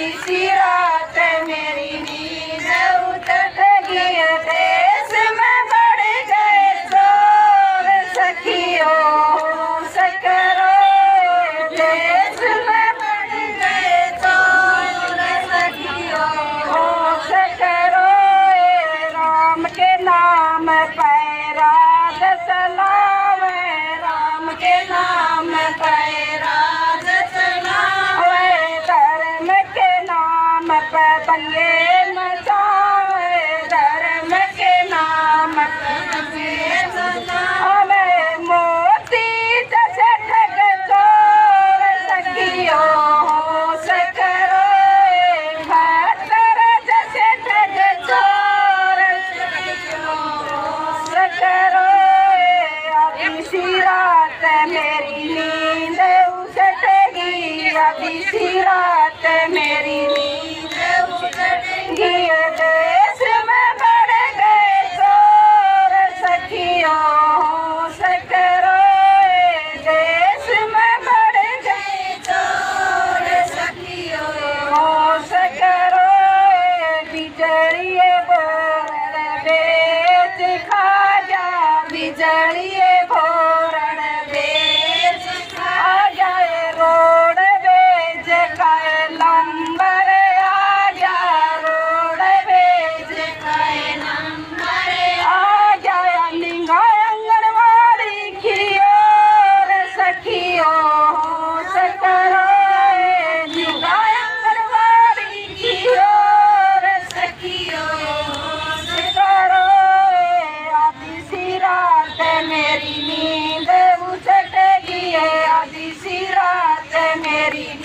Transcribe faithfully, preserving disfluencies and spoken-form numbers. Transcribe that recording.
आधी सी रात मेरी नींद उतर गई, देश में बढ़ गए चोर सखियों सकरो, देश में बढ़ गए चोर सखियों सकरो। राम के नाम पर राज चलावे, राम के नाम पर राज चलावे, धर्म के नाम पर दंगे मचावे, धर्म के नाम पर दंगे मचावे। मोती जैसे ठग चोर सखियों सकरो, भतर जैसे ठग चोर सकरो। आधी सी रात मेरी नींद उजड़ेगी, आधी सी रात मेरी नींद उजड़ेगी, देश में बढ़ गए चोर सखियों सकरो, देश में बढ़ गए चोर सखियों सकरो। बिजलिए बोरण बेच खा जा, बिजलिए बोरण बेच खा जाए, रोड बेच खाए नंबर आ जा, रोड बेच खाए नंबर आ जाए। निगाह आंगनवाड़ी की ओर सखियों सकरो, निगाह आंगनवाड़ी की ओर सखियों सकरो। आधी सी रात मेरी नींद उजड़ेगी, आधी सी रात मेरी